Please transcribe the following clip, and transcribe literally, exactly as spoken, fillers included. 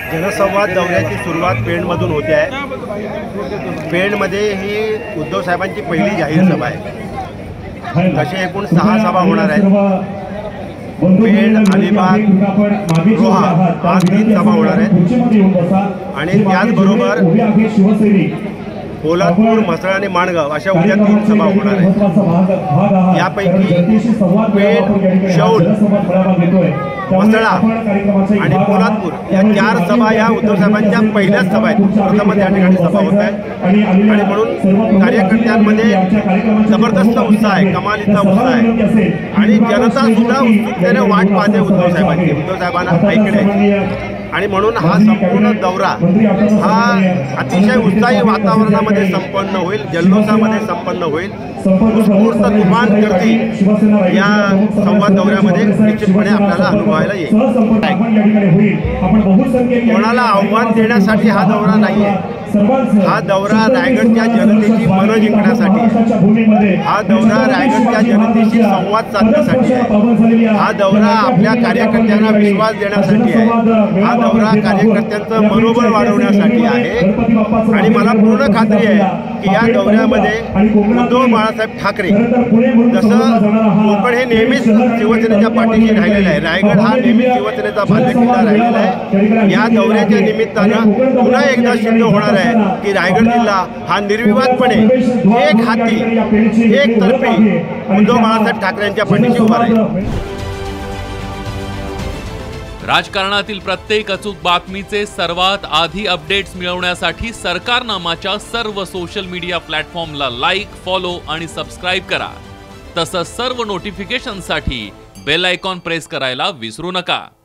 जनसंवाद दौऱ्याची सुरुवात पेणमधून होते आहे। पेणमध्ये ही उद्धव साहेबांची पहिली जाहीर सभा आहे। तसे एकूण सहा सभा होणार आहेत। पेण, अलिबाग, रोहा हा तीन सभा होणार आहेत आणि त्याचबरोबर पोलादपूर, म्हसळ आणि माणगाव अशा उद्या तीन सभा होणार आहेत। यापैकी पेण, शौल, म्हसळा आणि पोलादपूर या चार सभा या उद्धव साहेबांच्या पहिल्याच सभा आहेत। प्रथमच या ठिकाणी सभा होत आहे आणि म्हणून कार्यकर्त्यांमध्ये जबरदस्त उत्साह आहे, कमालीचा उत्साह आहे आणि जनता सुद्धा उत्सुकतेने वाट पाहते उद्धव साहेबांची, उद्धव साहेबांना ऐकण्याची। आणि म्हणून हा संपूर्ण दौरा हा अतिशय उत्साही वातावरणामध्ये संपन्न होईल, जल्लोषामध्ये संपन्न होईल। उत्स्फूर्त तुफान गर्दी या संवाद दौऱ्यामध्ये निश्चितपणे आपल्याला अनुभवायला येईल। कोणाला आव्हान देण्यासाठी हा दौरा नाही आहे, हा दौरा रायगडच्या जनतेची मनं जिंकण्यासाठी, हा दौरा रायगडच्या जनतेशी संवाद साधण्यासाठी आहे, हा दौरा आपल्या कार्यकर्त्यांना विश्वास देण्यासाठी आहे, हा दौरा कार्यकर्त्यांचं मनोबल वाढवण्यासाठी आहे। आणि मला पूर्ण खात्री आहे की या दौऱ्यामध्ये उद्धव बाळासाहेब ठाकरे, जसं कोकण हे नेहमीच शिवसेनेच्या पाठीशी राहिलेलं आहे, रायगड हा नेहमीच शिवसेनेचा बालेकिल्ला राहिलेला आहे, या दौऱ्याच्या निमित्तानं पुन्हा एकदा सिद्ध होणार आहे की रायगड जिल्हा हा निर्विवादपणे एक हाती एक तर्फी उद्धव बाळासाहेब ठाकरेंच्या पाठीशी उभा राहील। राजकारणातील प्रत्येक अचूक बातमीचे सर्वात आधी अपडेट्स मिळवण्यासाठी सरकारनामाच्या सर्व सोशल मीडिया प्लॅटफॉर्मला लाईक, फॉलो आणि सबस्क्राईब करा। तसंच सर्व नोटिफिकेशनसाठी बेल आयकॉन प्रेस करायला विसरू नका।